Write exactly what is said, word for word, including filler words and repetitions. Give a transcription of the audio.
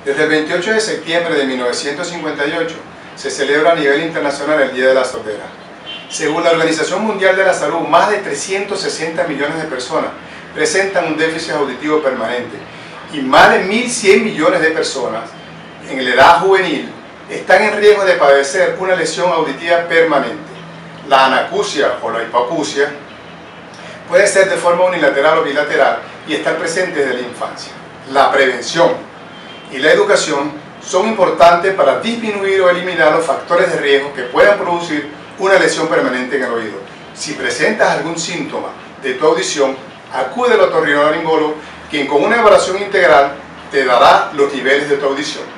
Desde el veintiocho de septiembre de mil novecientos cincuenta y ocho se celebra a nivel internacional el Día de la Sordera. Según la Organización Mundial de la Salud, más de trescientos sesenta millones de personas presentan un déficit auditivo permanente y más de mil cien millones de personas en la edad juvenil están en riesgo de padecer una lesión auditiva permanente. La anacusia o la hipoacusia puede ser de forma unilateral o bilateral y estar presente desde la infancia. La prevención y la educación son importantes para disminuir o eliminar los factores de riesgo que puedan producir una lesión permanente en el oído. Si presentas algún síntoma de tu audición, acude al otorrinolaringólogo, quien con una evaluación integral te dará los niveles de tu audición.